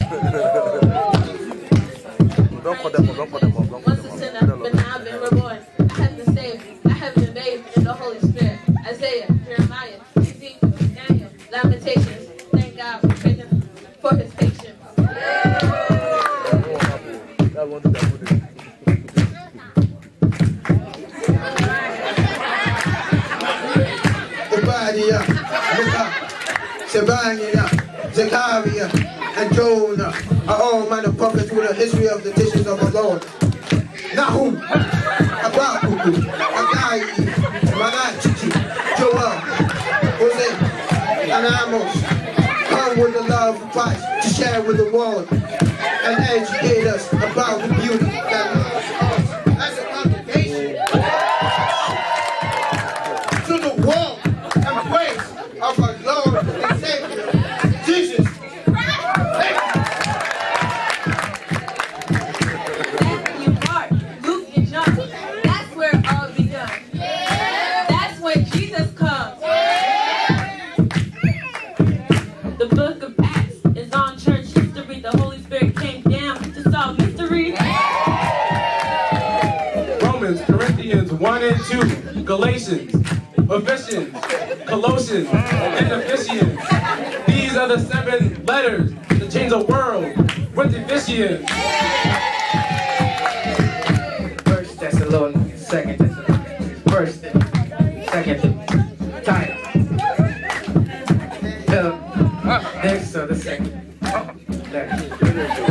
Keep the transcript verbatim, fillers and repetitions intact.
Don't call them up, don't call them up, don't call Once them a up. sinner, but now I've been reborn. I have been saved. I have been bathed in the Holy Spirit. Isaiah, Jeremiah, Ezekiel, Daniel, Lamentations. Thank God for patience, for his patience. That one to that one. Obadiah, Micah, Shebaniah, Zechariah, and Jonah are all minor prophets with a history of the dishes of the Lord. Nahum, Habakkuk, Haggai, Malachi, Joel, Hosea, and Amos come with the love of Christ to share with the world and educate us about the beauty that loves us as a congregation. To the world and praise of our Lord and Savior, Jesus. Matthew, Mark, Luke, and John. That's where it all begun. That's when Jesus comes. The book of Acts is on church history. The Holy Spirit came down to solve mystery. Romans, Corinthians one and two, Galatians, Ephesians, Colossians, and Ephesians. These are the seven letters to change the world with Ephesians. First Thessalonians, Second Thessalonians, First, Second, Titus. The next or the second. Letter.